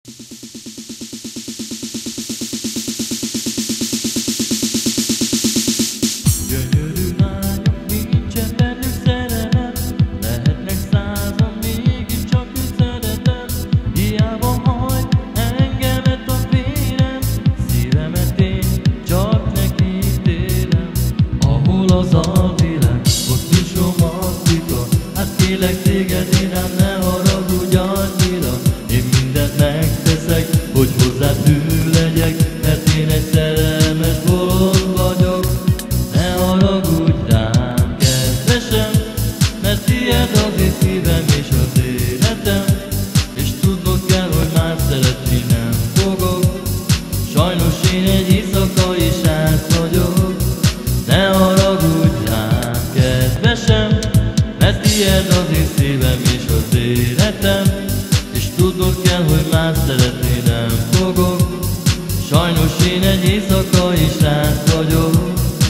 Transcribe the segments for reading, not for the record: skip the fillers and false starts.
Gyönyörű lányok, nincsen bennük szerelem, lehetnek százan, mégiscsak őt szeretem. Hiába hajt engemet a vérem, szívemet én csak neki ítélem. Ahol az alvilág, ott is romantika, hát kérlek téged irám, ne haragudj annyira. Én mindent megteszek, hogy hozzád hű legyek, mert én egy szerelmes bolond vagyok. Ne haragudj rám, kedvesem, mert tiéd az én szívem és az életem, és tudnod kell, hogy már szeretni nem fogok. Sajnos én egy éjszakai srác vagyok. Ne haragudj rám, kedvesem, mert tiéd az én szívem és az életem, és tudnod kell, hogy már szeretni nem fogok. Sajnos én egy éjszakai srác vagyok.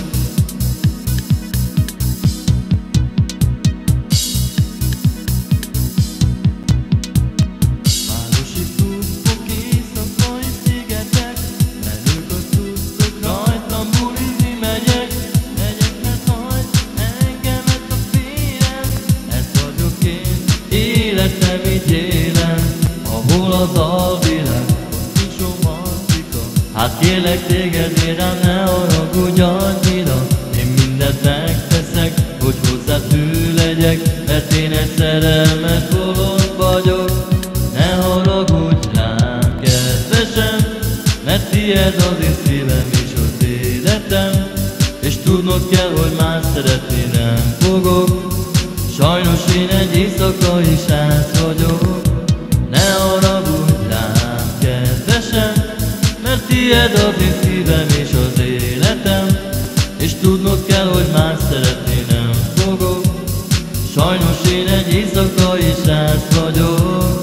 Városi klubok, éjszakai szigetek, menők a tudtok, rajtam bulizni megyek. Megyek, mert hajt engemet a vérem, ez vagyok én, életem így élem. Ahol az alvilág, ott nincs romantika, hát kérlek téged érám, ne haragudj annyira. Én mindent megteszek, hogy hozzád hű legyek, mert én egy szerelmes bolond vagyok. Ne haragudj rám, kedvesem, mert tiéd az én szívem és az életem, és tudnod kell, hogy már szeretni nem fogok. Sajnos én egy éjszakai srác vagyok. Ne haragudj rám, kedvesem, mert tiéd az én szívem és az életem, és tudnod kell, hogy már szeretni nem fogok. Sajnos én egy éjszakai srác vagyok.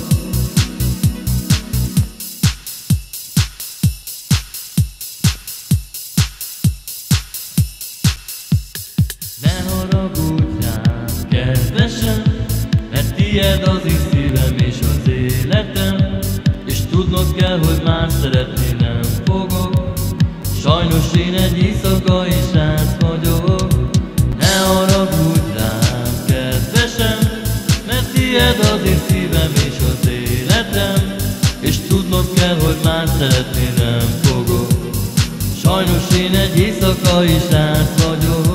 Ne haragudj rám, kedvesem, mert tiéd az én szívem és az életem, és tudnod kell, hogy már szeretni nem fogok. Sajnos én egy éjszakai srác vagyok. Ne haragudj rám, kedvesem, mert tiéd az én szívem és az életem, és tudnod kell, hogy már szeretni nem fogok. Sajnos én egy éjszakai srác vagyok.